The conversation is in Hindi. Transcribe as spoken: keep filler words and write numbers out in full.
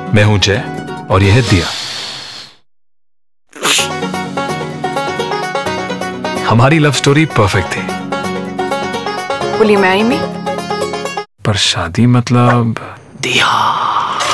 मैं हूं जय और यह है दिया। हमारी लव स्टोरी परफेक्ट थी। Will you marry me? पर शादी मतलब दिया।